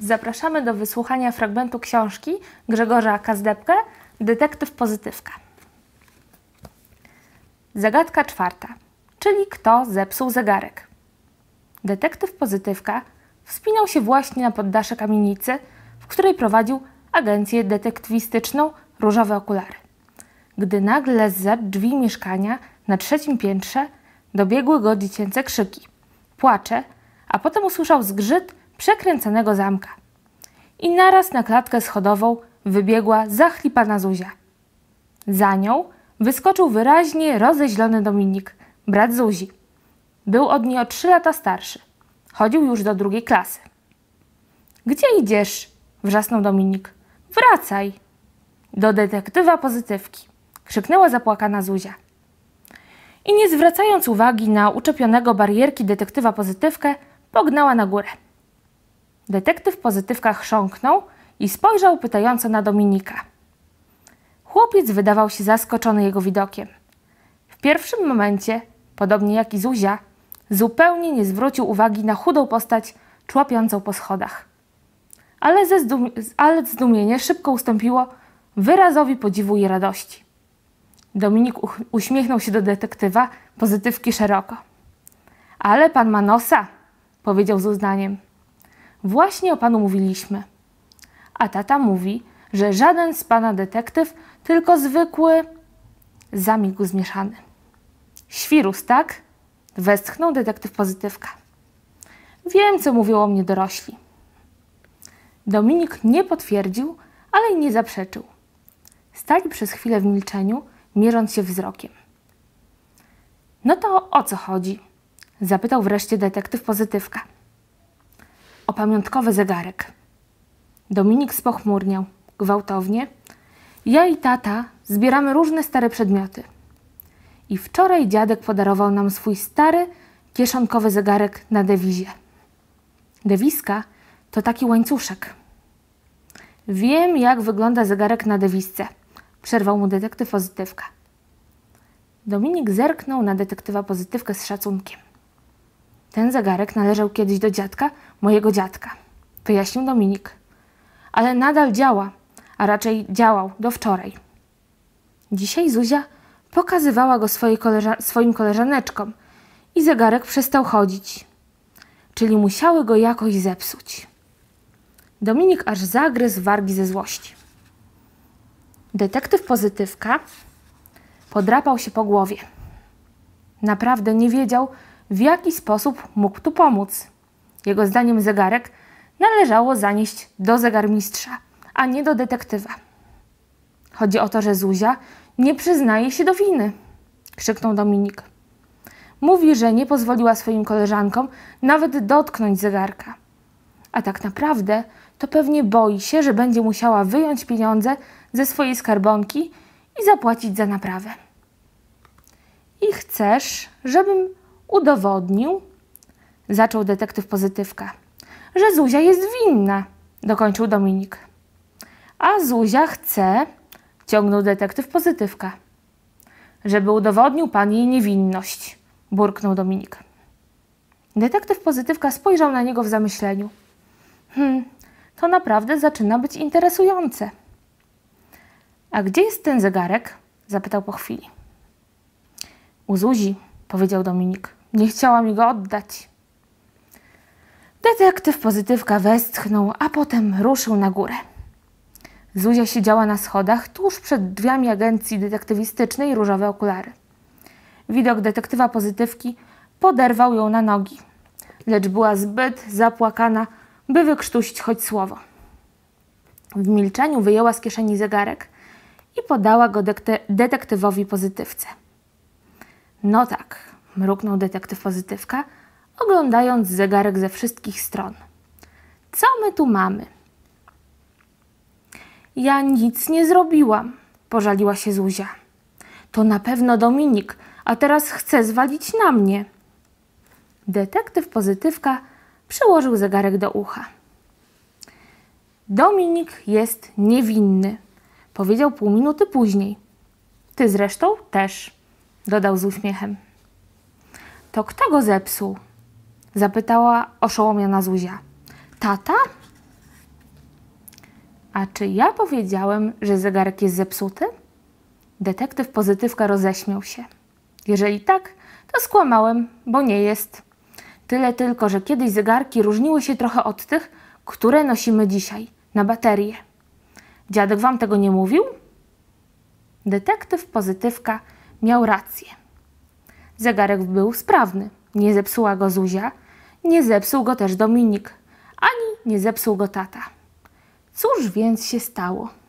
Zapraszamy do wysłuchania fragmentu książki Grzegorza Kazdebkę Detektyw Pozytywka. Zagadka czwarta, czyli kto zepsuł zegarek. Detektyw Pozytywka wspinał się właśnie na poddasze kamienicy, w której prowadził agencję detektywistyczną Różowe Okulary. Gdy nagle zza drzwi mieszkania na 3. piętrze dobiegły go dziecięce krzyki, płacze, a potem usłyszał zgrzyt przekręcanego zamka. I naraz na klatkę schodową wybiegła zachlipana Zuzia. Za nią wyskoczył wyraźnie rozeźlony Dominik, brat Zuzi. Był od niej o 3 lata starszy. Chodził już do 2. klasy. Gdzie idziesz? Wrzasnął Dominik. Wracaj! Do detektywa Pozytywki, krzyknęła zapłakana Zuzia. I nie zwracając uwagi na uczepionego barierki detektywa Pozytywkę, pognała na górę. Detektyw Pozytywka chrząknął i spojrzał pytająco na Dominika. Chłopiec wydawał się zaskoczony jego widokiem. W pierwszym momencie, podobnie jak i Zuzia, zupełnie nie zwrócił uwagi na chudą postać człapiącą po schodach. Ale zdumienie szybko ustąpiło wyrazowi podziwu i radości. Dominik uśmiechnął się do detektywa Pozytywki szeroko. Ale pan ma nosa, powiedział z uznaniem. Właśnie o panu mówiliśmy. A tata mówi, że żaden z pana detektyw, tylko zwykły... Zamilkł zmieszany. Świrus, tak? Westchnął detektyw Pozytywka. Wiem, co mówią o mnie dorośli. Dominik nie potwierdził, ale i nie zaprzeczył. Stali przez chwilę w milczeniu, mierząc się wzrokiem. No to o co chodzi? Zapytał wreszcie detektyw Pozytywka. O pamiątkowy zegarek. Dominik spochmurniał gwałtownie. Ja i tata zbieramy różne stare przedmioty. I wczoraj dziadek podarował nam swój stary, kieszonkowy zegarek na dewizie. Dewizka to taki łańcuszek. Wiem, jak wygląda zegarek na dewizce, przerwał mu detektyw Pozytywka. Dominik zerknął na detektywa Pozytywkę z szacunkiem. Ten zegarek należał kiedyś do dziadka, mojego dziadka, wyjaśnił Dominik. Ale nadal działa, a raczej działał do wczoraj. Dzisiaj Zuzia pokazywała go swoim koleżaneczkom i zegarek przestał chodzić. Czyli musiały go jakoś zepsuć. Dominik aż zagryzł wargi ze złości. Detektyw Pozytywka podrapał się po głowie. Naprawdę nie wiedział, w jaki sposób mógł tu pomóc. Jego zdaniem zegarek należało zanieść do zegarmistrza, a nie do detektywa. Chodzi o to, że Zuzia nie przyznaje się do winy, krzyknął Dominik. Mówi, że nie pozwoliła swoim koleżankom nawet dotknąć zegarka. A tak naprawdę to pewnie boi się, że będzie musiała wyjąć pieniądze ze swojej skarbonki i zapłacić za naprawę. I chcesz, żebym udowodnił, zaczął detektyw Pozytywka, że Zuzia jest winna, dokończył Dominik. A Zuzia chce, ciągnął detektyw Pozytywka, żeby udowodnił pan jej niewinność, burknął Dominik. Detektyw Pozytywka spojrzał na niego w zamyśleniu. To naprawdę zaczyna być interesujące. A gdzie jest ten zegarek? Zapytał po chwili. U Zuzi, powiedział Dominik. Nie chciała mi go oddać. Detektyw Pozytywka westchnął, a potem ruszył na górę. Zuzia siedziała na schodach tuż przed drzwiami agencji detektywistycznej Różowe Okulary. Widok detektywa Pozytywki poderwał ją na nogi, lecz była zbyt zapłakana, by wykrztusić choć słowo. W milczeniu wyjęła z kieszeni zegarek i podała go detektywowi Pozytywce. No tak, mruknął detektyw Pozytywka, oglądając zegarek ze wszystkich stron. Co my tu mamy? Ja nic nie zrobiłam, pożaliła się Zuzia. To na pewno Dominik, a teraz chce zwalić na mnie. Detektyw Pozytywka przyłożył zegarek do ucha. Dominik jest niewinny, powiedział pół minuty później. Ty zresztą też, dodał z uśmiechem. To kto go zepsuł? Zapytała oszołomiona Zuzia. Tata? A czy ja powiedziałem, że zegarek jest zepsuty? Detektyw Pozytywka roześmiał się. Jeżeli tak, to skłamałem, bo nie jest. Tyle tylko, że kiedyś zegarki różniły się trochę od tych, które nosimy dzisiaj, na baterie. Dziadek wam tego nie mówił? Detektyw Pozytywka miał rację. Zegarek był sprawny. Nie zepsuła go Zuzia, nie zepsuł go też Dominik, ani nie zepsuł go tata. Cóż więc się stało?